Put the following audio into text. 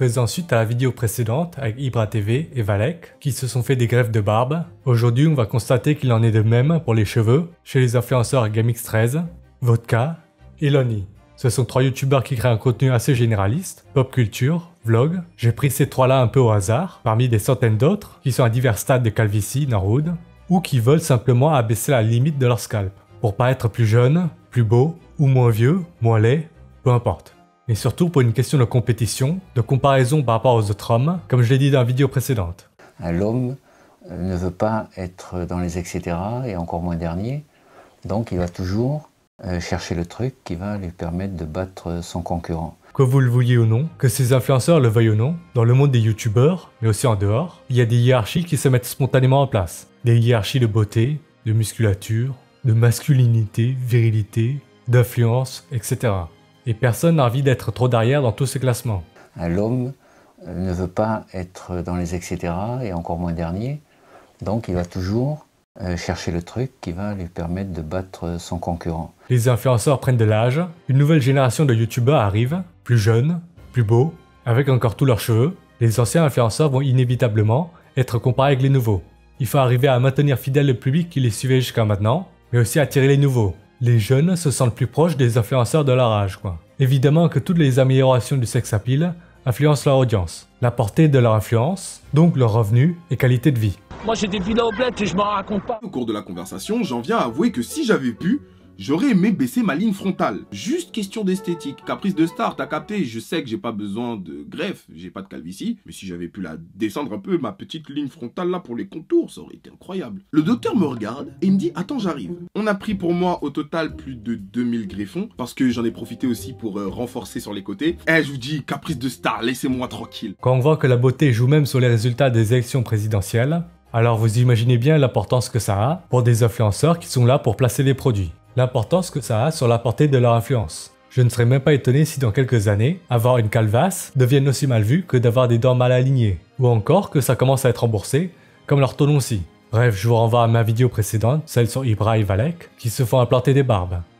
Faisant suite à la vidéo précédente avec Ibra TV et Valek qui se sont fait des greffes de barbe, aujourd'hui on va constater qu'il en est de même pour les cheveux chez les influenceurs GameX13, Vodka et Lonnie. Ce sont 3 youtubeurs qui créent un contenu assez généraliste, pop culture, vlog. J'ai pris ces 3 là un peu au hasard, parmi des centaines d'autres qui sont à divers stades de calvitie, Norwood, ou qui veulent simplement abaisser la limite de leur scalp, pour paraître plus jeune, plus beau, ou moins vieux, moins laid, peu importe. Et surtout pour une question de compétition, de comparaison par rapport aux autres hommes, comme je l'ai dit dans la vidéo précédente. L'homme ne veut pas être dans les etc. et encore moins dernier, donc il va toujours chercher le truc qui va lui permettre de battre son concurrent. Que vous le vouliez ou non, que ces influenceurs le veuillent ou non, dans le monde des youtubeurs, mais aussi en dehors, il y a des hiérarchies qui se mettent spontanément en place. Des hiérarchies de beauté, de musculature, de masculinité, virilité, d'influence, etc. Et personne n'a envie d'être trop derrière dans tous ces classements. L'homme ne veut pas être dans les etc. et encore moins dernier, donc il va toujours chercher le truc qui va lui permettre de battre son concurrent. Les influenceurs prennent de l'âge, une nouvelle génération de youtubeurs arrive, plus jeunes, plus beaux, avec encore tous leurs cheveux. Les anciens influenceurs vont inévitablement être comparés avec les nouveaux. Il faut arriver à maintenir fidèle le public qui les suivait jusqu'à maintenant, mais aussi attirer les nouveaux. Les jeunes se sentent plus proches des influenceurs de leur âge, quoi. Évidemment que toutes les améliorations du sex appeal influencent leur audience, la portée de leur influence, donc leurs revenus et qualité de vie. Moi j'ai des villas au bled et je m'en raconte pas. Au cours de la conversation, j'en viens à avouer que si j'avais pu, j'aurais aimé baisser ma ligne frontale. Juste question d'esthétique. Caprice de star, t'as capté, je sais que j'ai pas besoin de greffe, j'ai pas de calvitie, mais si j'avais pu la descendre un peu, ma petite ligne frontale là pour les contours, ça aurait été incroyable. Le docteur me regarde et il me dit, attends j'arrive. On a pris pour moi au total plus de 2000 greffons, parce que j'en ai profité aussi pour renforcer sur les côtés. Eh, je vous dis, caprice de star, laissez-moi tranquille. Quand on voit que la beauté joue même sur les résultats des élections présidentielles, alors vous imaginez bien l'importance que ça a pour des influenceurs qui sont là pour placer des produits. L'importance que ça a sur la portée de leur influence. Je ne serais même pas étonné si dans quelques années, avoir une calvasse devienne aussi mal vu que d'avoir des dents mal alignées, ou encore que ça commence à être remboursé, comme l'orthodontie. Bref, je vous renvoie à ma vidéo précédente, celle sur Ibra et Valek, qui se font implanter des barbes.